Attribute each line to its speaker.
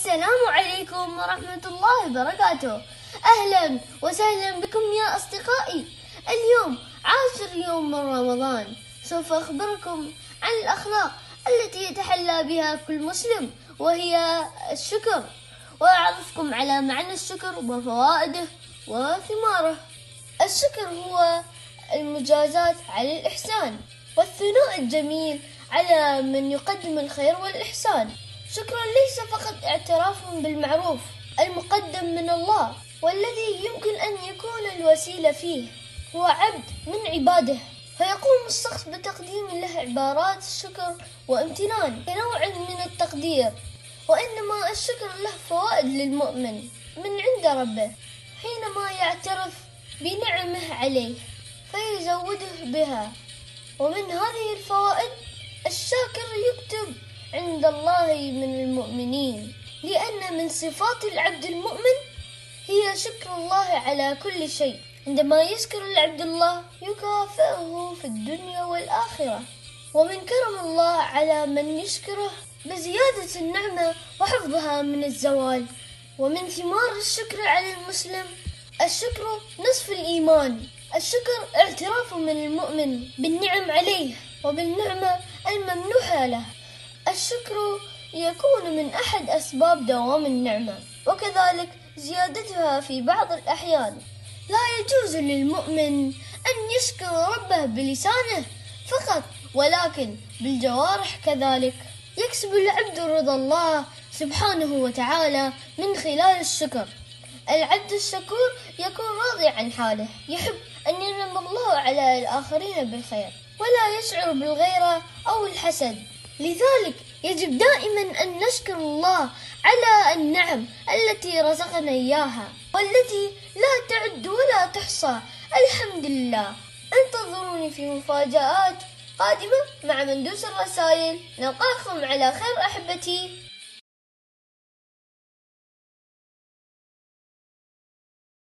Speaker 1: السلام عليكم ورحمة الله وبركاته. أهلا وسهلا بكم يا أصدقائي. اليوم 10 يوم من رمضان، سوف أخبركم عن الأخلاق التي يتحلى بها كل مسلم، وهي الشكر، وأعرفكم على معنى الشكر وفوائده وثماره. الشكر هو المجازات على الإحسان والثناء الجميل على من يقدم الخير والإحسان. شكرا ليس فقط اعتراف بالمعروف المقدم من الله، والذي يمكن أن يكون الوسيلة فيه هو عبد من عباده، فيقوم الشخص بتقديم له عبارات الشكر وامتنان كنوع من التقدير. وإنما الشكر له فوائد للمؤمن من عند ربه حينما يعترف بنعمه عليه فيزوده بها. ومن هذه الفوائد الشاكر يكتب عند الله من المؤمنين، لأن من صفات العبد المؤمن هي شكر الله على كل شيء. عندما يشكر العبد الله يكافئه في الدنيا والآخرة. ومن كرم الله على من يشكره بزيادة النعمة وحفظها من الزوال. ومن ثمار الشكر على المسلم الشكر نصف الإيمان. الشكر اعتراف من المؤمن بالنعم عليه وبالنعمة الممنوحة له. الشكر يكون من أحد أسباب دوام النعمة، وكذلك زيادتها في بعض الأحيان. لا يجوز للمؤمن أن يشكر ربه بلسانه فقط، ولكن بالجوارح كذلك. يكسب العبد رضا الله سبحانه وتعالى من خلال الشكر. العبد الشكور يكون راضي عن حاله، يحب أن ينعم الله على الآخرين بالخير، ولا يشعر بالغيرة أو الحسد. لذلك يجب دائما أن نشكر الله على النعم التي رزقنا إياها، والتي لا تعد ولا تحصى. الحمد لله. انتظروني في مفاجآت قادمة مع مندوس الرسائل. نلقاكم على خير أحبتي.